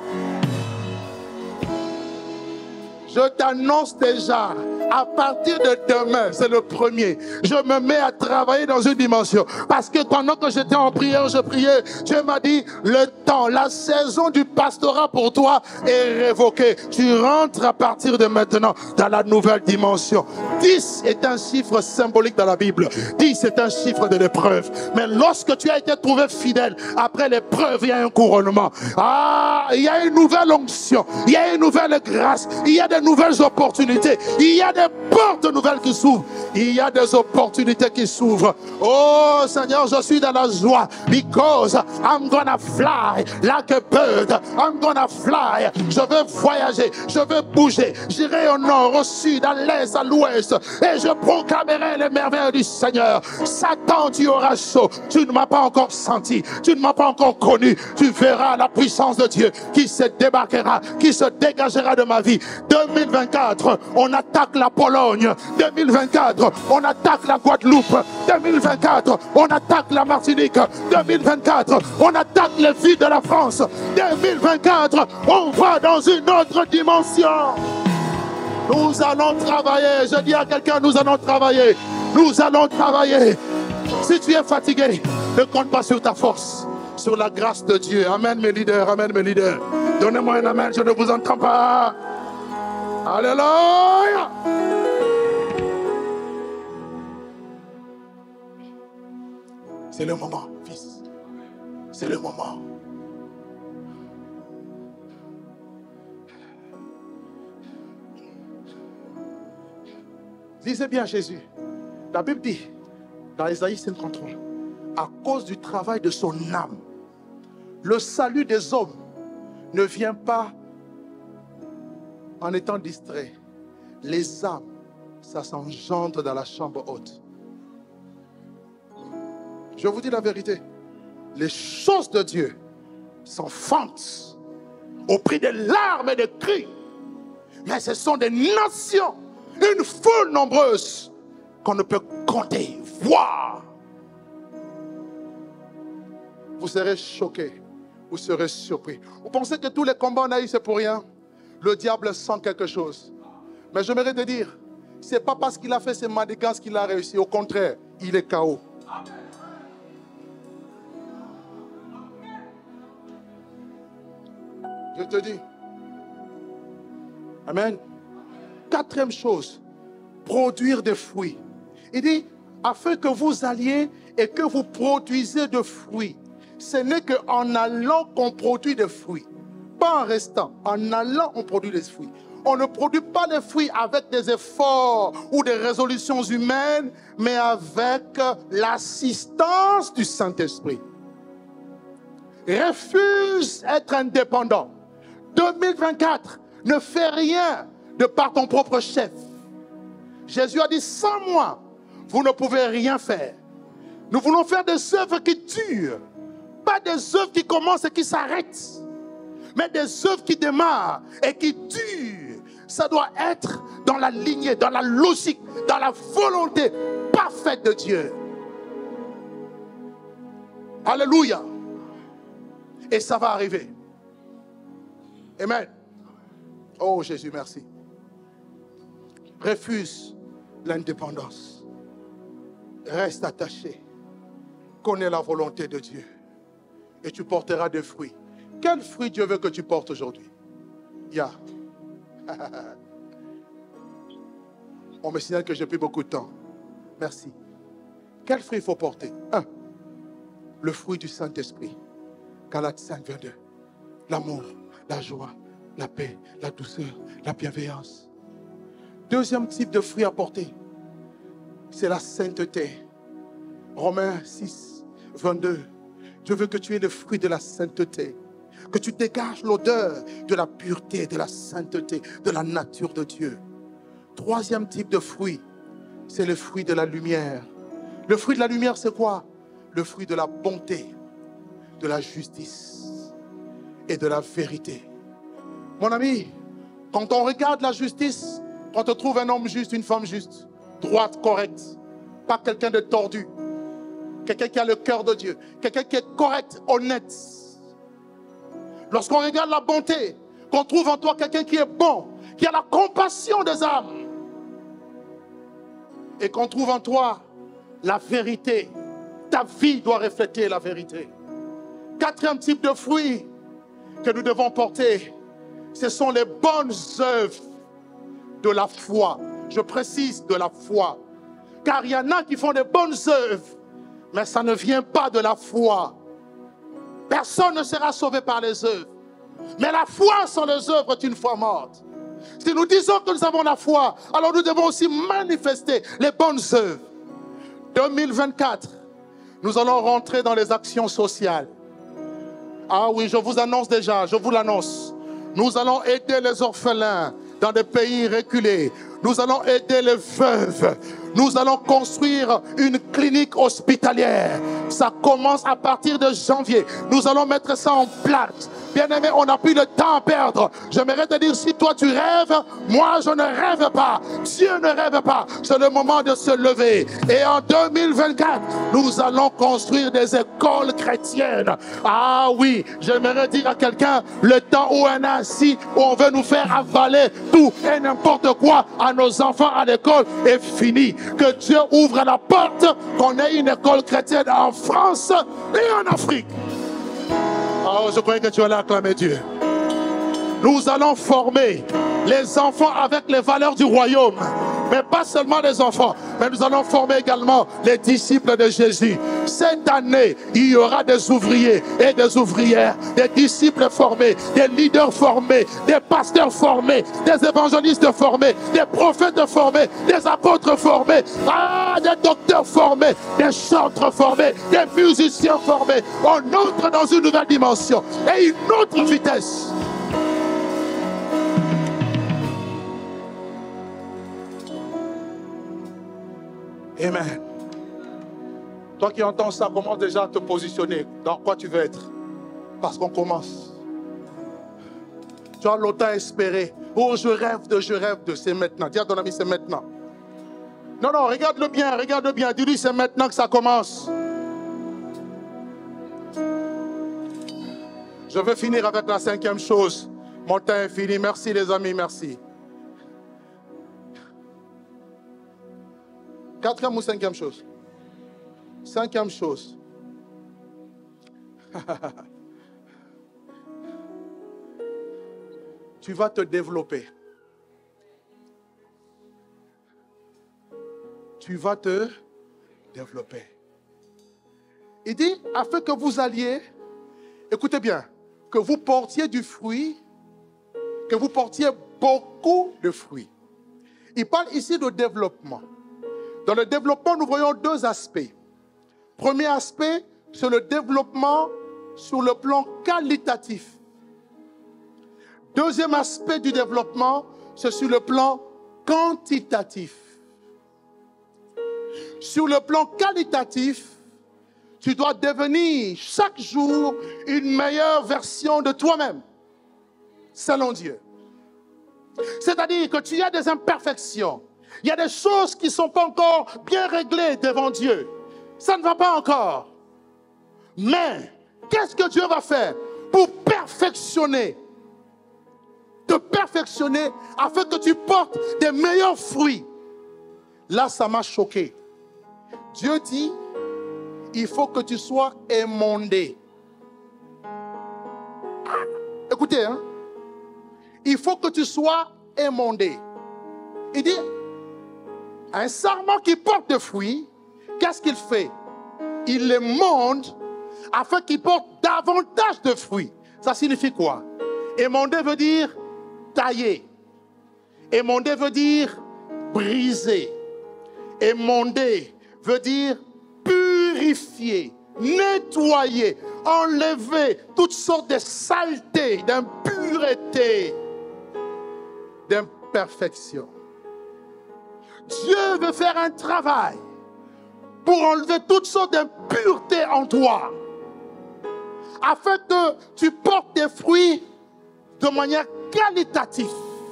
Je t'annonce déjà, à partir de demain, c'est le premier, je me mets à travailler dans une dimension. Parce que pendant que j'étais en prière, je priais, Dieu m'a dit, le temps, la saison du pastorat pour toi est révoquée. Tu rentres à partir de maintenant dans la nouvelle dimension. 10 est un chiffre symbolique dans la Bible. 10 est un chiffre de l'épreuve. Mais lorsque tu as été trouvé fidèle, après l'épreuve, il y a un couronnement. Ah, il y a une nouvelle onction, il y a une nouvelle grâce, il y a des nouvelles opportunités. Il y a des portes nouvelles qui s'ouvrent. Il y a des opportunités qui s'ouvrent. Oh Seigneur, je suis dans la joie. Because I'm gonna fly like a bird. I'm gonna fly. Je veux voyager. Je veux bouger. J'irai au nord, au sud, à l'est, à l'ouest. Et je proclamerai les merveilles du Seigneur. Satan, tu auras chaud. Tu ne m'as pas encore senti. Tu ne m'as pas encore connu. Tu verras la puissance de Dieu qui se débarquera, qui se dégagera de ma vie. 2024, on attaque la Pologne. 2024, on attaque la Guadeloupe. 2024, on attaque la Martinique. 2024, on attaque les villes de la France. 2024, on va dans une autre dimension. Nous allons travailler. Je dis à quelqu'un, nous allons travailler. Nous allons travailler. Si tu es fatigué, ne compte pas sur ta force, sur la grâce de Dieu. Amen mes leaders, amen mes leaders. Donnez-moi un amen, je ne vous entends pas. Alléluia. C'est le moment, fils. C'est le moment. Lisez bien Jésus. La Bible dit, dans Ésaïe 53, à cause du travail de son âme, le salut des hommes ne vient pas en étant distrait. Les âmes, ça s'engendre dans la chambre haute. Je vous dis la vérité. Les choses de Dieu s'enfantent au prix des larmes et des cris. Mais ce sont des nations, une foule nombreuse qu'on ne peut compter, voir. Vous serez choqués, vous serez surpris. Vous pensez que tous les combats en Haïti, c'est pour rien? Le diable sent quelque chose. Mais j'aimerais te dire, ce n'est pas parce qu'il a fait ses manigances qu'il a réussi. Au contraire, il est KO. Je te dis. Amen. Quatrième chose, produire des fruits. Il dit, afin que vous alliez et que vous produisez de fruits. Ce n'est qu'en allant qu'on produit des fruits. Pas en restant. En allant, on produit des fruits. On ne produit pas des fruits avec des efforts ou des résolutions humaines, mais avec l'assistance du Saint-Esprit. Refuse d'être indépendant. 2024, ne fais rien de par ton propre chef. Jésus a dit, sans moi, vous ne pouvez rien faire. Nous voulons faire des œuvres qui durent, pas des œuvres qui commencent et qui s'arrêtent, mais des œuvres qui démarrent et qui durent. Ça doit être dans la lignée, dans la logique, dans la volonté parfaite de Dieu. Alléluia. Et ça va arriver. Amen. Oh Jésus, merci. Refuse l'indépendance. Reste attaché. Connais la volonté de Dieu. Et tu porteras des fruits. Quel fruit Dieu veut que tu portes aujourd'hui? On me signale que j'ai plus beaucoup de temps. Merci. Quel fruit il faut porter? 1. Le fruit du Saint-Esprit. Galates 5, 22. L'amour, la joie, la paix, la douceur, la bienveillance. Deuxième type de fruit à porter, c'est la sainteté. Romains 6, 22. Je veux que tu aies le fruit de la sainteté. Que tu dégages l'odeur de la pureté, de la sainteté, de la nature de Dieu. Troisième type de fruit, c'est le fruit de la lumière. Le fruit de la lumière, c'est quoi? Le fruit de la bonté, de la justice et de la vérité. Mon ami, quand on regarde la justice, quand on trouve un homme juste, une femme juste, droite, correcte, pas quelqu'un de tordu, quelqu'un qui a le cœur de Dieu, quelqu'un qui est correct, honnête. Lorsqu'on regarde la bonté, qu'on trouve en toi quelqu'un qui est bon, qui a la compassion des âmes, et qu'on trouve en toi la vérité, ta vie doit refléter la vérité. Quatrième type de fruit que nous devons porter, ce sont les bonnes œuvres de la foi. Je précise de la foi. Car il y en a qui font des bonnes œuvres, mais ça ne vient pas de la foi. Personne ne sera sauvé par les œuvres. Mais la foi sans les œuvres est une foi morte. Si nous disons que nous avons la foi, alors nous devons aussi manifester les bonnes œuvres. 2024, nous allons rentrer dans les actions sociales. Ah oui, je vous annonce déjà, je vous l'annonce. Nous allons aider les orphelins dans des pays reculés. Nous allons aider les veuves. Nous allons construire une clinique hospitalière. Ça commence à partir de janvier. Nous allons mettre ça en place. Bien-aimé, on n'a plus de temps à perdre. J'aimerais te dire, si toi tu rêves, moi je ne rêve pas. Dieu ne rêve pas. C'est le moment de se lever. Et en 2024, nous allons construire des écoles chrétiennes. Ah oui, j'aimerais dire à quelqu'un, le temps où on est assis, où on veut nous faire avaler tout et n'importe quoi à nos enfants à l'école est fini. Que Dieu ouvre la porte, qu'on ait une école chrétienne en France et en Afrique. Oh, je croyais que tu allais acclamer Dieu. Nous allons former les enfants avec les valeurs du royaume. Mais pas seulement les enfants, mais nous allons former également les disciples de Jésus. Cette année, il y aura des ouvriers et des ouvrières, des disciples formés, des leaders formés, des pasteurs formés, des évangélistes formés, des prophètes formés, des apôtres formés, des docteurs formés, des chantres formés, des musiciens formés. On entre dans une nouvelle dimension et une autre vitesse. Amen. Toi qui entends ça, commence déjà à te positionner dans quoi tu veux être. Parce qu'on commence. Tu as longtemps espéré. Oh, je rêve de, c'est maintenant. Dis à ton ami, c'est maintenant. Non, non, regarde-le bien, regarde-le bien. Dis-lui, c'est maintenant que ça commence. Je veux finir avec la cinquième chose. Mon temps est fini. Merci les amis, merci. Quatrième ou cinquième chose? Cinquième chose. Tu vas te développer. Tu vas te développer. Il dit, afin que vous alliez, écoutez bien, que vous portiez du fruit, que vous portiez beaucoup de fruits. Il parle ici de développement. Dans le développement, nous voyons deux aspects. Premier aspect, c'est le développement sur le plan qualitatif. Deuxième aspect du développement, c'est sur le plan quantitatif. Sur le plan qualitatif, tu dois devenir chaque jour une meilleure version de toi-même, selon Dieu. C'est-à-dire que tu as des imperfections. Il y a des choses qui ne sont pas encore bien réglées devant Dieu. Ça ne va pas encore. Mais, qu'est-ce que Dieu va faire pour perfectionner? Te perfectionner afin que tu portes des meilleurs fruits. Là, ça m'a choqué. Dieu dit, il faut que tu sois émondé. Écoutez, hein? Il faut que tu sois émondé. Il dit, un sarment qui porte des fruits, qu'est-ce qu'il fait? Il les monte afin qu'ils portent davantage de fruits. Ça signifie quoi? Émonder veut dire tailler. Émonder veut dire briser. Émonder veut dire purifier, nettoyer, enlever toutes sortes de saletés, d'impuretés, d'imperfections. Dieu veut faire un travail pour enlever toutes sortes d'impuretés en toi, afin que tu portes des fruits de manière qualitative.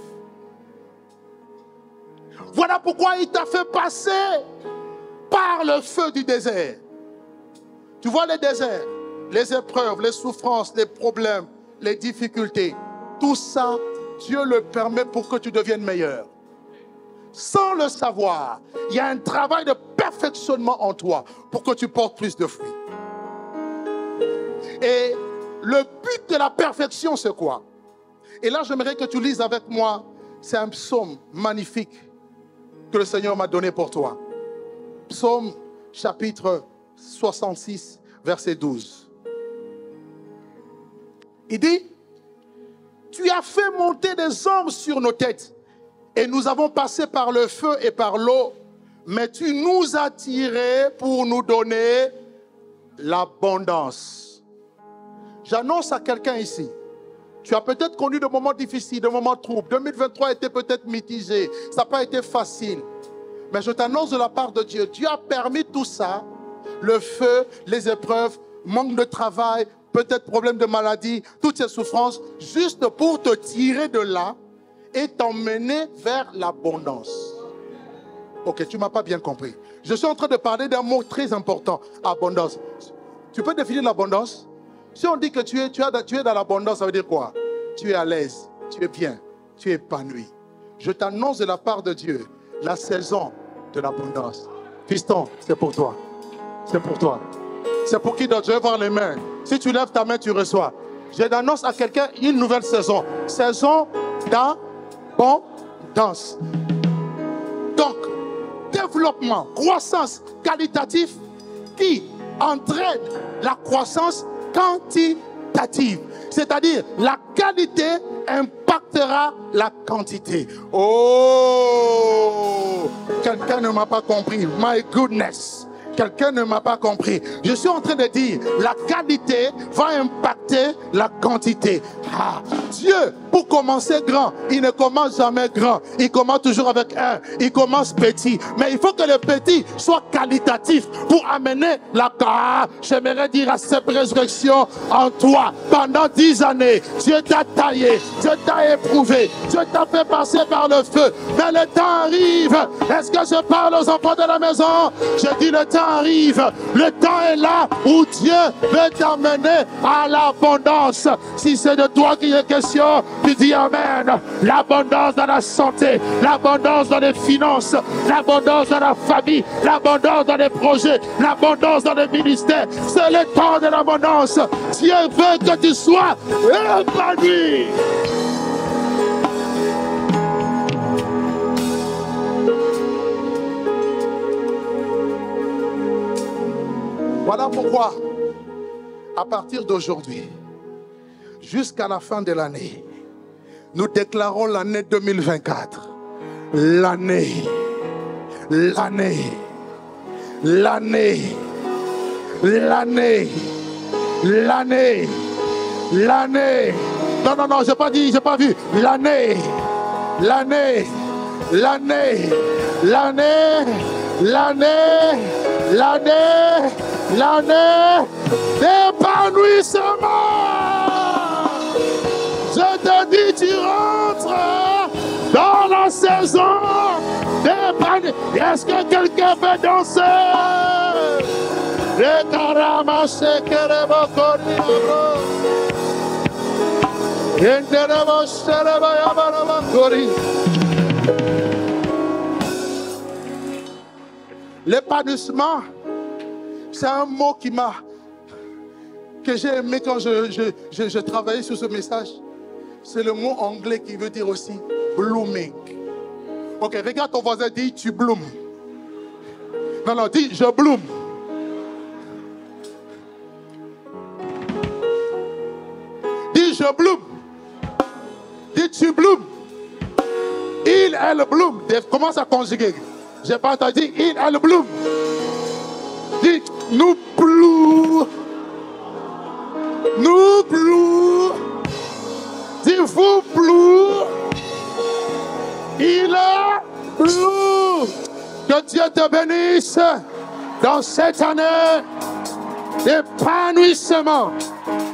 Voilà pourquoi il t'a fait passer par le feu du désert. Tu vois les déserts, les épreuves, les souffrances, les problèmes, les difficultés. Tout ça, Dieu le permet pour que tu deviennes meilleur. Sans le savoir, il y a un travail de perfectionnement en toi pour que tu portes plus de fruits. Et le but de la perfection, c'est quoi? Et là, j'aimerais que tu lises avec moi. C'est un psaume magnifique que le Seigneur m'a donné pour toi. Psaume chapitre 66, verset 12. Il dit, tu as fait monter des hommes sur nos têtes et nous avons passé par le feu et par l'eau, mais tu nous as tirés pour nous donner l'abondance. J'annonce à quelqu'un ici, tu as peut-être connu de moments difficiles, de moments troubles. 2023 était peut-être mitigé, ça n'a pas été facile. Mais je t'annonce de la part de Dieu, Dieu a permis tout ça, le feu, les épreuves, manque de travail, peut-être problème de maladie, toutes ces souffrances, juste pour te tirer de là et t'emmener vers l'abondance. Ok, tu ne m'as pas bien compris. Je suis en train de parler d'un mot très important, abondance. Tu peux définir l'abondance? Si on dit que tu es dans l'abondance, ça veut dire quoi? Tu es à l'aise, tu es bien, tu es épanoui. Je t'annonce de la part de Dieu la saison de l'abondance. Fiston, c'est pour toi. C'est pour toi. C'est pour qui d'autre? Je vais voir les mains. Si tu lèves ta main, tu reçois. Je t'annonce à quelqu'un une nouvelle saison. Saison d'abondance. Donc, développement, croissance qualitative qui entraîne la croissance quantitative. C'est-à-dire, la qualité impactera la quantité. Oh! Quelqu'un ne m'a pas compris. My goodness! Quelqu'un ne m'a pas compris. Je suis en train de dire, la qualité va impacter la quantité. Ah, Dieu, pour commencer grand, il ne commence jamais grand. Il commence toujours avec un. Il commence petit. Mais il faut que le petit soit qualitatif pour amener la... Ah, j'aimerais dire à cette résurrection en toi. Pendant 10 années, Dieu t'a taillé, Dieu t'a éprouvé, Dieu t'a fait passer par le feu. Mais le temps arrive. Est-ce que je parle aux enfants de la maison? Je dis le temps arrive, le temps est là où Dieu veut t'amener à l'abondance. Si c'est de toi qu'il est question, tu dis amen. L'abondance dans la santé, l'abondance dans les finances, l'abondance dans la famille, l'abondance dans les projets, l'abondance dans les ministères. C'est le temps de l'abondance. Dieu veut que tu sois épanoui. Voilà pourquoi, à partir d'aujourd'hui, jusqu'à la fin de l'année, nous déclarons l'année 2024. L'année. Non, j'ai pas dit, j'ai pas vu. L'année d'épanouissement. Je te dis, tu rentres dans la saison d'épanouissement. Est-ce que quelqu'un veut danser? L'épanouissement, c'est un mot que j'ai aimé quand je travaillais sur ce message. C'est le mot anglais qui veut dire aussi blooming. Ok, regarde ton voisin, dis tu blooms. Non, non, dis, je bloom. Dis, je bloom. Dis, tu bloom. Il, elle bloom. Commence à conjuguer. J'ai pas entendu. Il, elle bloom. Dis, nous bloom. Nous bloom. Dis, vous bloom. Il est bloom. Que Dieu te bénisse dans cette année d'épanouissement,